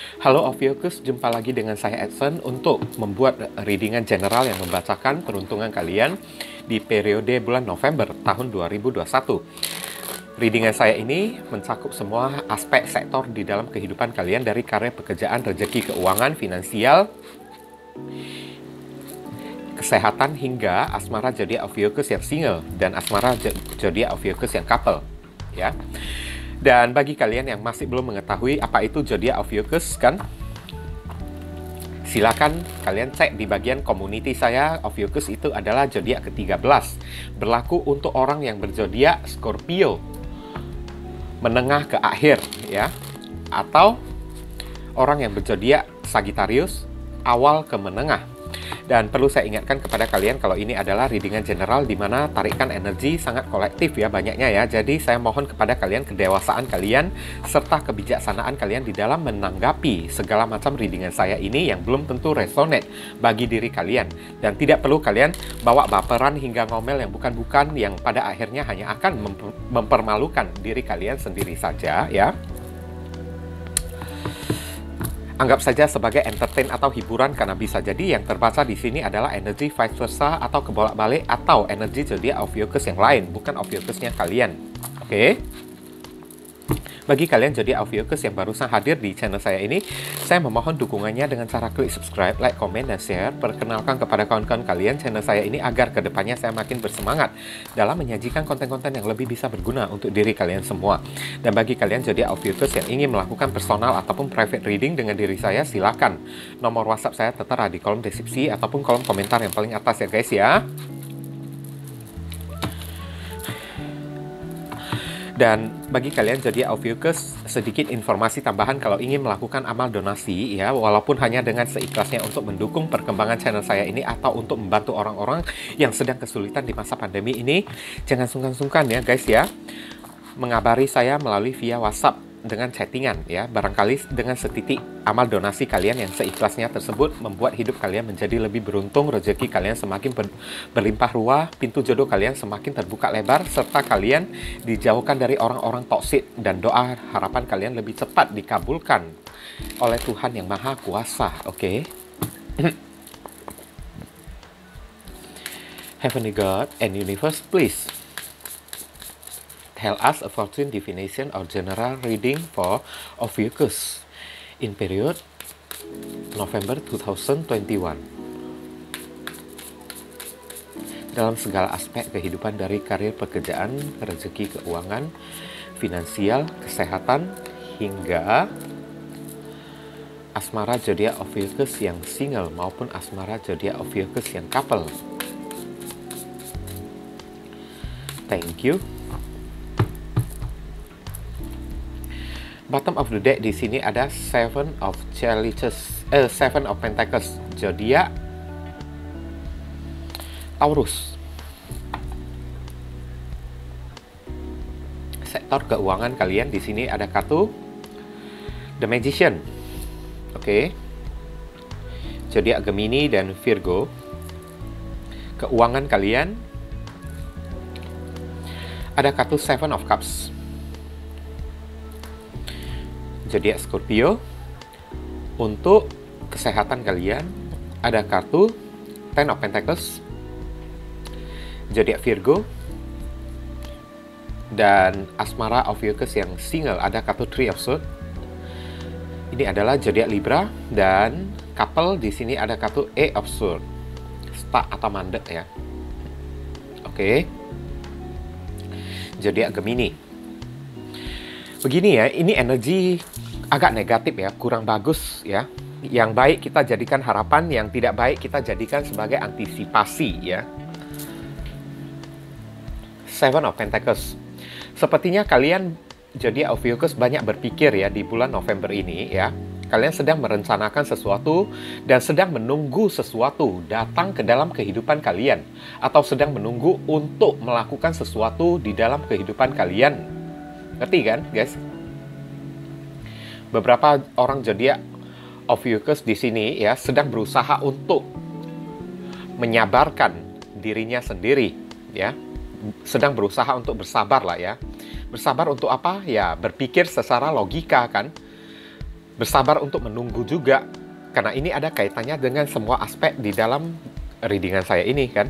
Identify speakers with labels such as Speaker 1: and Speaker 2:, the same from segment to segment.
Speaker 1: Halo Ophiuchus, jumpa lagi dengan saya Edson untuk membuat readingan general yang membacakan peruntungan kalian di periode bulan November tahun 2021. Readingan saya ini mencakup semua aspek sektor di dalam kehidupan kalian dari karir pekerjaan, rezeki, keuangan, finansial, kesehatan hingga asmara zodiak Ophiuchus yang single dan asmara zodiak Ophiuchus yang couple, ya. Dan bagi kalian yang masih belum mengetahui apa itu zodiak Ophiuchus kan, silakan kalian cek di bagian community saya. Ophiuchus itu adalah zodiak ke-13. Berlaku untuk orang yang berzodiak Scorpio menengah ke akhir ya, atau orang yang berzodiak Sagittarius awal ke menengah. Dan perlu saya ingatkan kepada kalian kalau ini adalah readingan general di mana tarikan energi sangat kolektif ya, banyaknya ya. Jadi saya mohon kepada kalian kedewasaan kalian serta kebijaksanaan kalian di dalam menanggapi segala macam readingan saya ini yang belum tentu resonate bagi diri kalian. Dan tidak perlu kalian bawa baperan hingga ngomel yang bukan-bukan, yang pada akhirnya hanya akan mempermalukan diri kalian sendiri saja ya. Anggap saja sebagai entertain atau hiburan, karena bisa jadi yang terbaca di sini adalah energi vice versa atau kebolak-balik atau energi zodiak Ophiuchus yang lain, bukan Ophiuchusnya kalian. Oke? Bagi kalian zodiak Ophiuchus yang barusan hadir di channel saya ini, saya memohon dukungannya dengan cara klik subscribe, like, komen, dan share. Perkenalkan kepada kawan-kawan kalian channel saya ini agar kedepannya saya makin bersemangat dalam menyajikan konten-konten yang lebih bisa berguna untuk diri kalian semua. Dan bagi kalian zodiak Ophiuchus yang ingin melakukan personal ataupun private reading dengan diri saya, silakan. Nomor WhatsApp saya tertera di kolom deskripsi ataupun kolom komentar yang paling atas ya guys ya. Dan bagi kalian zodiak Ophiuchus, sedikit informasi tambahan kalau ingin melakukan amal donasi ya, walaupun hanya dengan seikhlasnya untuk mendukung perkembangan channel saya ini atau untuk membantu orang-orang yang sedang kesulitan di masa pandemi ini, jangan sungkan-sungkan ya guys ya, mengabari saya melalui via WhatsApp dengan chattingan ya. Barangkali dengan setitik amal donasi kalian yang seikhlasnya tersebut membuat hidup kalian menjadi lebih beruntung, rezeki kalian semakin berlimpah ruah, pintu jodoh kalian semakin terbuka lebar, serta kalian dijauhkan dari orang-orang toksik, dan doa harapan kalian lebih cepat dikabulkan oleh Tuhan yang Maha Kuasa. Oke? Heavenly God and Universe, please tell us a fortune divination or general reading for Ophiuchus in period November 2021. Dalam segala aspek kehidupan dari karir pekerjaan, rezeki, keuangan, finansial, kesehatan, hingga asmara zodiak Ophiuchus yang single maupun asmara zodiak Ophiuchus yang couple. Thank you. Bottom of the deck di sini ada Seven of Pentacles, zodiak Taurus. Sektor keuangan kalian di sini ada kartu The Magician. Oke. Zodiak Gemini dan Virgo. Keuangan kalian ada kartu Seven of Cups. Zodiak Scorpio. Untuk kesehatan kalian ada kartu Ten of Pentacles. Zodiak Virgo. Dan asmara Ophiuchus yang single ada kartu Three of Swords. Ini adalah zodiak Libra, dan couple di sini ada kartu Eight of Swords. Stuck atau mandek ya. Oke. Zodiak Gemini. Begini ya, ini energi agak negatif ya, kurang bagus ya. Yang baik kita jadikan harapan, yang tidak baik kita jadikan sebagai antisipasi ya. Seven of Pentacles. Sepertinya kalian zodiak Ophiuchus banyak berpikir ya di bulan November ini ya. Kalian sedang merencanakan sesuatu dan sedang menunggu sesuatu datang ke dalam kehidupan kalian, atau sedang menunggu untuk melakukan sesuatu di dalam kehidupan kalian. Ngerti kan, guys? Beberapa orang zodiak Ophiuchus di sini ya sedang berusaha untuk menyabarkan dirinya sendiri ya. Sedang berusaha untuk bersabar lah ya. Bersabar untuk apa? Ya, berpikir secara logika kan. Bersabar untuk menunggu juga, karena ini ada kaitannya dengan semua aspek di dalam readingan saya ini kan.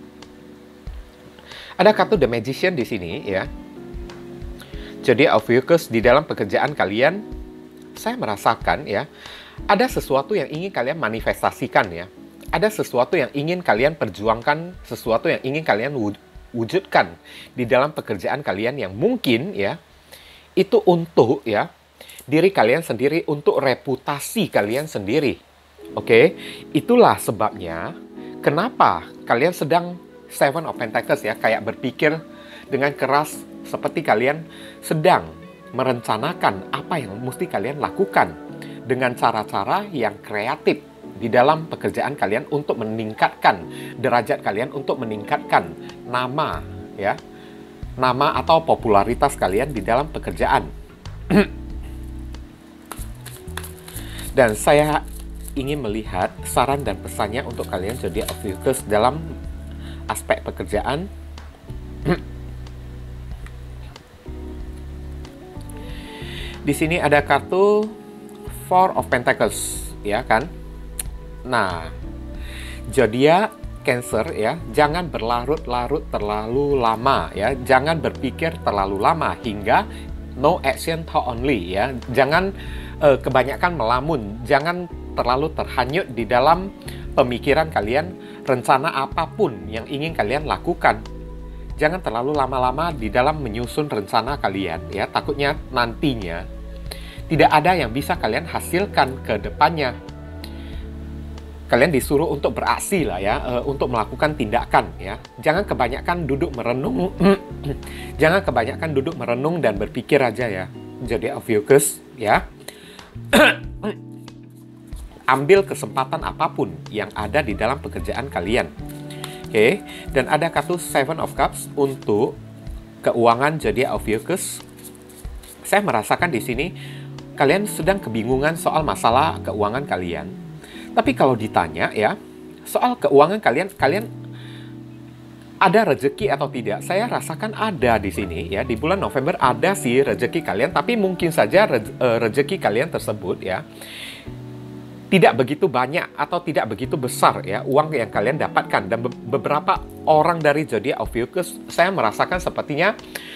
Speaker 1: Ada kartu The Magician di sini ya. Jadi Ophiuchus, di dalam pekerjaan kalian, saya merasakan ya, ada sesuatu yang ingin kalian manifestasikan ya. Ada sesuatu yang ingin kalian perjuangkan, sesuatu yang ingin kalian wujudkan di dalam pekerjaan kalian yang mungkin ya, itu untuk ya, diri kalian sendiri, untuk reputasi kalian sendiri. Oke, itulah sebabnya kenapa kalian sedang Seven of Pentacles ya, kayak berpikir dengan keras seperti kalian sedang merencanakan apa yang mesti kalian lakukan dengan cara-cara yang kreatif di dalam pekerjaan kalian untuk meningkatkan derajat kalian, untuk meningkatkan nama ya, nama atau popularitas kalian di dalam pekerjaan. Dan saya ingin melihat saran dan pesannya untuk kalian jadi Ophiuchus dalam aspek pekerjaan. Di sini ada kartu Four of Pentacles, ya kan? Nah, zodiak Cancer ya, jangan berlarut-larut terlalu lama ya, jangan berpikir terlalu lama hingga no action thought only ya. Jangan kebanyakan melamun, jangan terlalu terhanyut di dalam pemikiran kalian, rencana apapun yang ingin kalian lakukan. Jangan terlalu lama-lama di dalam menyusun rencana kalian ya, takutnya nantinya tidak ada yang bisa kalian hasilkan ke depannya. Kalian disuruh untuk beraksi lah ya, untuk melakukan tindakan ya. Jangan kebanyakan duduk merenung, jangan kebanyakan duduk merenung dan berpikir aja ya. Jadi Ophiuchus ya, ambil kesempatan apapun yang ada di dalam pekerjaan kalian. Oke, dan ada kartu Seven of Cups untuk keuangan zodiak Ophiuchus. Saya merasakan di sini kalian sedang kebingungan soal masalah keuangan kalian. Tapi kalau ditanya ya, soal keuangan kalian ada rezeki atau tidak? Saya rasakan ada di sini ya. Di bulan November ada sih rezeki kalian, tapi mungkin saja rezeki kalian tersebut ya tidak begitu banyak atau tidak begitu besar ya uang yang kalian dapatkan. Dan beberapa orang dari zodiak Ophiuchus saya merasakan sepertinya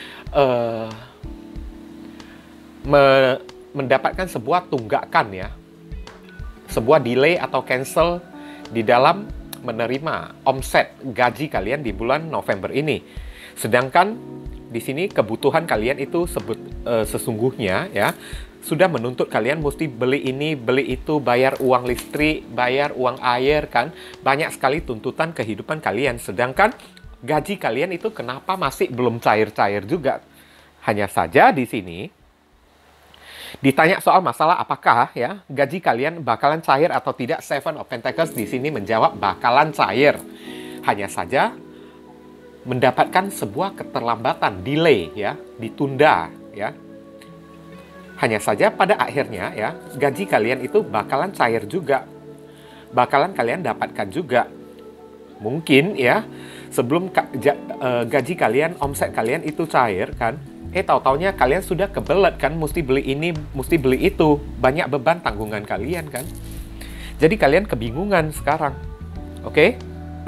Speaker 1: mendapatkan sebuah tunggakan ya, sebuah delay atau cancel di dalam menerima omset gaji kalian di bulan November ini. Sedangkan di sini kebutuhan kalian itu sesungguhnya ya sudah menuntut kalian mesti beli ini, beli itu, bayar uang listrik, bayar uang air kan. Banyak sekali tuntutan kehidupan kalian. Sedangkan gaji kalian itu kenapa masih belum cair-cair juga. Hanya saja di sini ditanya soal masalah apakah ya gaji kalian bakalan cair atau tidak, Seven of Pentacles di sini menjawab bakalan cair. Hanya saja mendapatkan sebuah keterlambatan, delay ya, ditunda ya. Hanya saja pada akhirnya ya gaji kalian itu bakalan cair juga. Bakalan kalian dapatkan juga. Mungkin ya sebelum gaji kalian, omset kalian itu cair kan, tahu-taunya kalian sudah kebelet kan, mesti beli ini, mesti beli itu. Banyak beban tanggungan kalian kan. Jadi kalian kebingungan sekarang. Oke?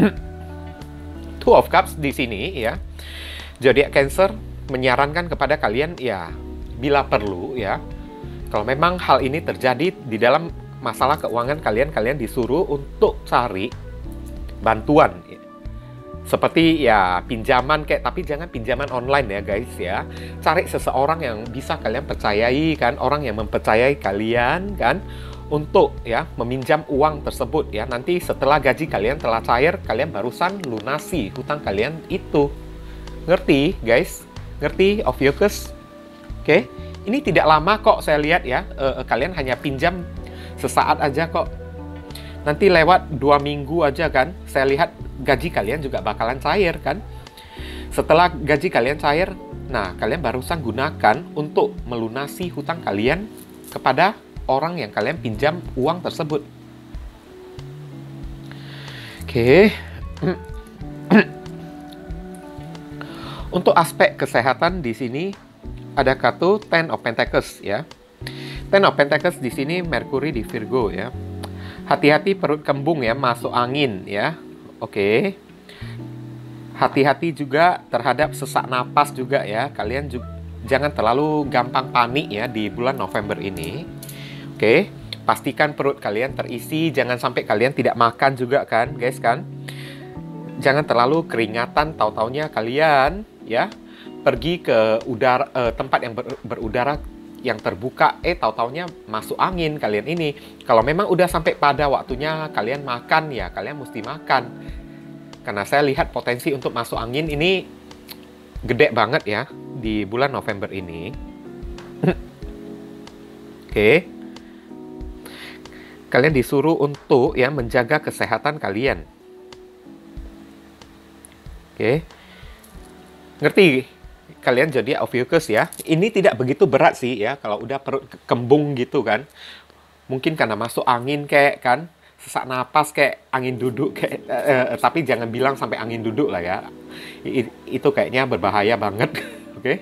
Speaker 1: Two of Cups di sini ya. Zodiak Cancer menyarankan kepada kalian ya, bila perlu ya, kalau memang hal ini terjadi di dalam masalah keuangan kalian, kalian disuruh untuk cari bantuan. Seperti ya pinjaman kayak, tapi jangan pinjaman online ya guys ya. Cari seseorang yang bisa kalian percayai kan, orang yang mempercayai kalian kan, untuk ya meminjam uang tersebut ya. Nanti setelah gaji kalian telah cair, kalian barusan lunasi hutang kalian itu. Ngerti guys? Ngerti Ophiuchus? Oke? Ini tidak lama kok saya lihat ya. Kalian hanya pinjam sesaat aja kok. Nanti lewat 2 minggu aja kan, saya lihat gaji kalian juga bakalan cair kan. Setelah gaji kalian cair, nah kalian barusan gunakan untuk melunasi hutang kalian kepada orang yang kalian pinjam uang tersebut. Oke. Untuk aspek kesehatan di sini ada kartu Ten of Pentacles ya. Ten of Pentacles di sini Mercury di Virgo ya. Hati-hati perut kembung ya, masuk angin ya. Oke. Hati-hati juga terhadap sesak napas juga ya. Kalian juga jangan terlalu gampang panik ya di bulan November ini. Oke. Pastikan perut kalian terisi, jangan sampai kalian tidak makan juga kan, guys kan. Jangan terlalu keringatan, tahu-taunya kalian ya pergi ke tempat yang berudara yang terbuka, tahu-taunya masuk angin kalian ini. Kalau memang udah sampai pada waktunya kalian makan ya, kalian mesti makan. Karena saya lihat potensi untuk masuk angin ini gede banget ya di bulan November ini. Oke. Kalian disuruh untuk ya menjaga kesehatan kalian. Oke. Ngerti? Kalian zodiak of Virgo ya. Ini tidak begitu berat sih ya kalau udah perut kembung gitu kan. Mungkin karena masuk angin kayak kan, sesak napas kayak angin duduk kayak tapi jangan bilang sampai angin duduk lah ya. Itu kayaknya berbahaya banget. Oke.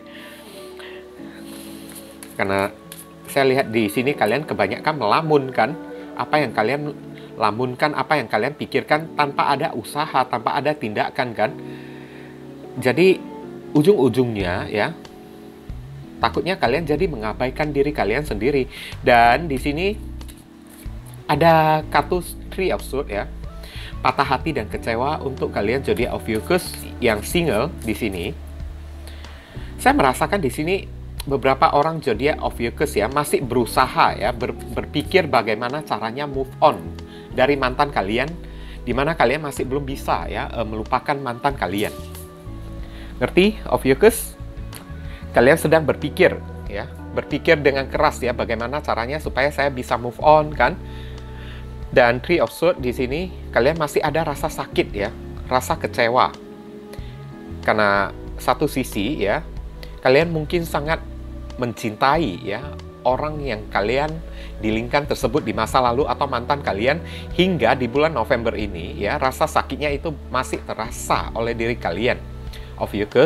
Speaker 1: Karena saya lihat di sini kalian kebanyakan melamun kan. Apa yang kalian lamunkan, apa yang kalian pikirkan tanpa ada usaha, tanpa ada tindakan kan. Jadi ujung-ujungnya ya, takutnya kalian jadi mengabaikan diri kalian sendiri. Dan di sini ada kartu Three of Swords ya, patah hati dan kecewa untuk kalian zodiak of Virgo yang single di sini. Saya merasakan di sini beberapa orang zodiak of Virgo ya masih berusaha ya berpikir bagaimana caranya move on dari mantan kalian, di mana kalian masih belum bisa ya melupakan mantan kalian. Ngerti, of Virgo? Kalian sedang berpikir ya, berpikir dengan keras ya bagaimana caranya supaya saya bisa move on kan. Dan Three of Swords di sini kalian masih ada rasa sakit ya, rasa kecewa. Karena satu sisi ya, kalian mungkin sangat mencintai ya orang yang kalian dilingkan tersebut di masa lalu atau mantan kalian, hingga di bulan November ini ya rasa sakitnya itu masih terasa oleh diri kalian. Of Virgo,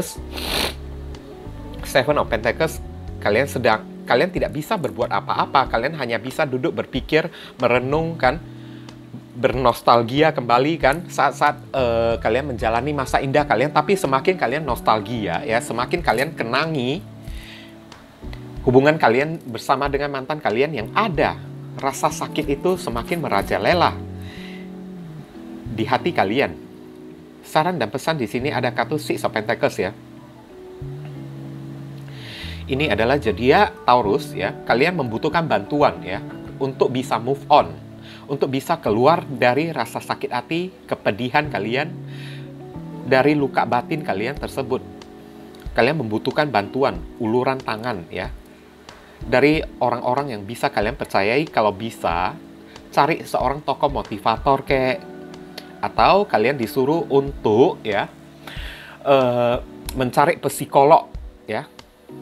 Speaker 1: Seven of Pentacles, kalian tidak bisa berbuat apa-apa, kalian hanya bisa duduk berpikir, merenungkan, bernostalgia kembali kan saat-saat kalian menjalani masa indah kalian. Tapi semakin kalian nostalgia ya, semakin kalian kenangi hubungan kalian bersama dengan mantan kalian yang ada, rasa sakit itu semakin merajalela di hati kalian. Saran dan pesan di sini ada kartu Six of Pentacles ya. Ini adalah zodiak Taurus ya. Kalian membutuhkan bantuan ya untuk bisa move on, untuk bisa keluar dari rasa sakit hati, kepedihan kalian, dari luka batin kalian tersebut. Kalian membutuhkan bantuan, uluran tangan ya, dari orang-orang yang bisa kalian percayai. Kalau bisa, cari seorang tokoh motivator kayak, atau kalian disuruh untuk ya mencari psikolog ya.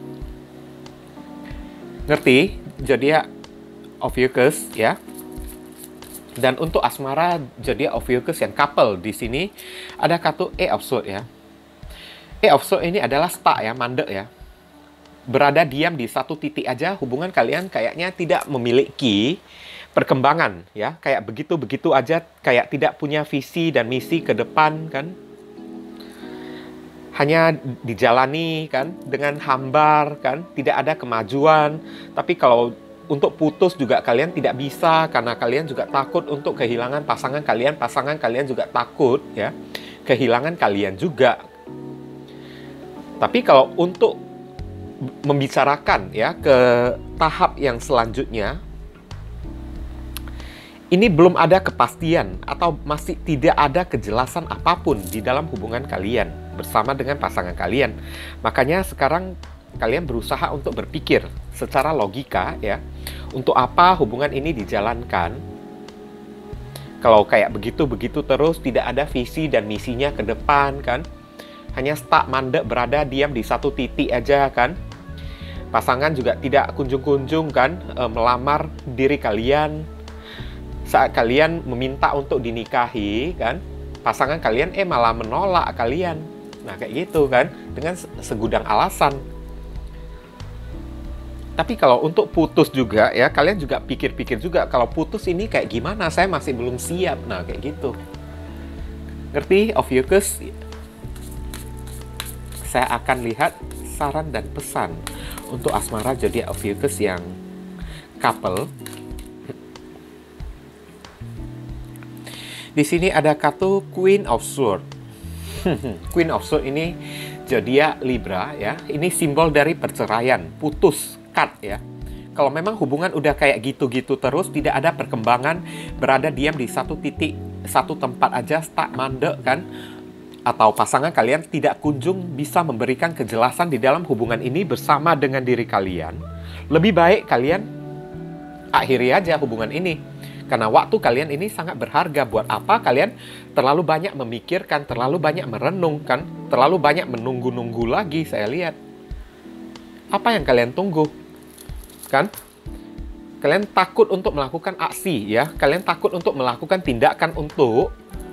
Speaker 1: Ngerti? Zodiak of Virgo ya. Dan untuk asmara zodiak of Virgo yang couple di sini ada kartu Eight of Swords ya. Eight of Swords ini adalah stuck ya, mandek ya. Berada diam di satu titik aja, hubungan kalian kayaknya tidak memiliki perkembangan ya, kayak begitu-begitu aja, kayak tidak punya visi dan misi ke depan kan. Hanya dijalani kan dengan hambar kan, tidak ada kemajuan. Tapi kalau untuk putus juga kalian tidak bisa karena kalian juga takut untuk kehilangan pasangan kalian juga takut ya kehilangan kalian juga. Tapi kalau untuk membicarakan ya ke tahap yang selanjutnya, ini belum ada kepastian atau masih tidak ada kejelasan apapun di dalam hubungan kalian bersama dengan pasangan kalian. Makanya sekarang kalian berusaha untuk berpikir secara logika ya, untuk apa hubungan ini dijalankan. Kalau kayak begitu-begitu terus, tidak ada visi dan misinya ke depan kan. Hanya stuck, mandek, berada diam di satu titik aja kan. Pasangan juga tidak kunjung-kunjung kan melamar diri kalian. Saat kalian meminta untuk dinikahi kan, pasangan kalian malah menolak kalian. Nah kayak gitu kan, dengan segudang alasan. Tapi kalau untuk putus juga ya, kalian juga pikir-pikir juga, kalau putus ini kayak gimana, saya masih belum siap. Nah, kayak gitu. Ngerti, Ophiuchus? Saya akan lihat saran dan pesan untuk asmara zodiak Ophiuchus yang couple. Di sini ada kartu Queen of Swords. Queen of Swords ini zodiak Libra ya. Ini simbol dari perceraian, putus, cut ya. Kalau memang hubungan udah kayak gitu-gitu terus, tidak ada perkembangan, berada diam di satu titik, satu tempat aja, tak mandek kan, atau pasangan kalian tidak kunjung bisa memberikan kejelasan di dalam hubungan ini bersama dengan diri kalian, lebih baik kalian akhiri aja hubungan ini. Karena waktu kalian ini sangat berharga. Buat apa kalian terlalu banyak memikirkan, terlalu banyak merenungkan, terlalu banyak menunggu-nunggu lagi, saya lihat. Apa yang kalian tunggu? Kan? Kalian takut untuk melakukan aksi ya. Kalian takut untuk melakukan tindakan untuk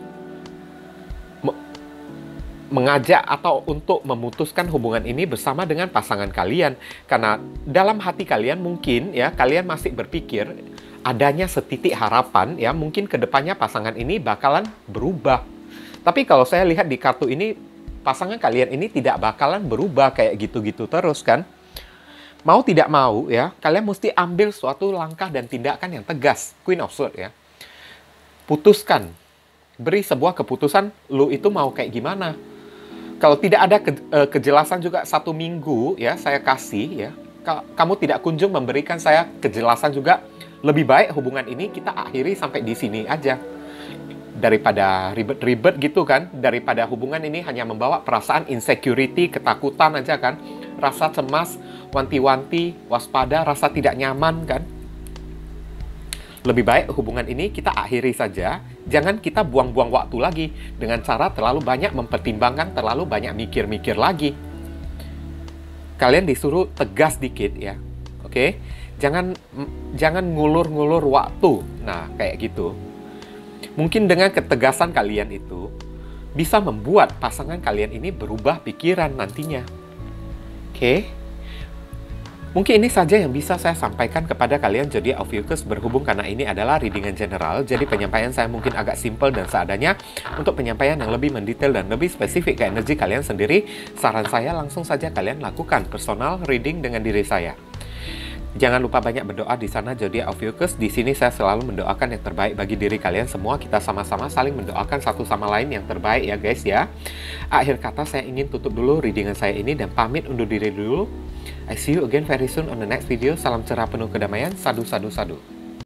Speaker 1: mengajak atau untuk memutuskan hubungan ini bersama dengan pasangan kalian. Karena dalam hati kalian mungkin ya, kalian masih berpikir adanya setitik harapan ya, mungkin kedepannya pasangan ini bakalan berubah. Tapi kalau saya lihat di kartu ini, pasangan kalian ini tidak bakalan berubah kayak gitu-gitu terus kan. Mau tidak mau ya, kalian mesti ambil suatu langkah dan tindakan yang tegas. Queen of Swords ya. Putuskan. Beri sebuah keputusan, lu itu mau kayak gimana. Kalau tidak ada kejelasan juga 1 minggu ya, saya kasih ya. Kamu tidak kunjung memberikan saya kejelasan juga, lebih baik hubungan ini kita akhiri sampai di sini aja. Daripada ribet-ribet gitu kan, daripada hubungan ini hanya membawa perasaan insecurity, ketakutan aja kan, rasa cemas, wanti-wanti, waspada, rasa tidak nyaman kan. Lebih baik hubungan ini kita akhiri saja, jangan kita buang-buang waktu lagi dengan cara terlalu banyak mempertimbangkan, terlalu banyak mikir-mikir lagi. Kalian disuruh tegas dikit ya, oke? Jangan ngulur-ngulur waktu, nah kayak gitu. Mungkin dengan ketegasan kalian itu bisa membuat pasangan kalian ini berubah pikiran nantinya. Oke? Mungkin ini saja yang bisa saya sampaikan kepada kalian zodiak Ophiuchus, berhubung karena ini adalah readingan general. Jadi penyampaian saya mungkin agak simple dan seadanya. Untuk penyampaian yang lebih mendetail dan lebih spesifik ke energi kalian sendiri, saran saya langsung saja kalian lakukan personal reading dengan diri saya. Jangan lupa banyak berdoa di sana zodiak Ophiuchus. Di sini saya selalu mendoakan yang terbaik bagi diri kalian semua. Kita sama-sama saling mendoakan satu sama lain yang terbaik ya guys ya. Akhir kata saya ingin tutup dulu readingan saya ini dan pamit undur diri dulu. I see you again very soon on the next video. Salam cerah penuh kedamaian. Sadu, sadu, sadu.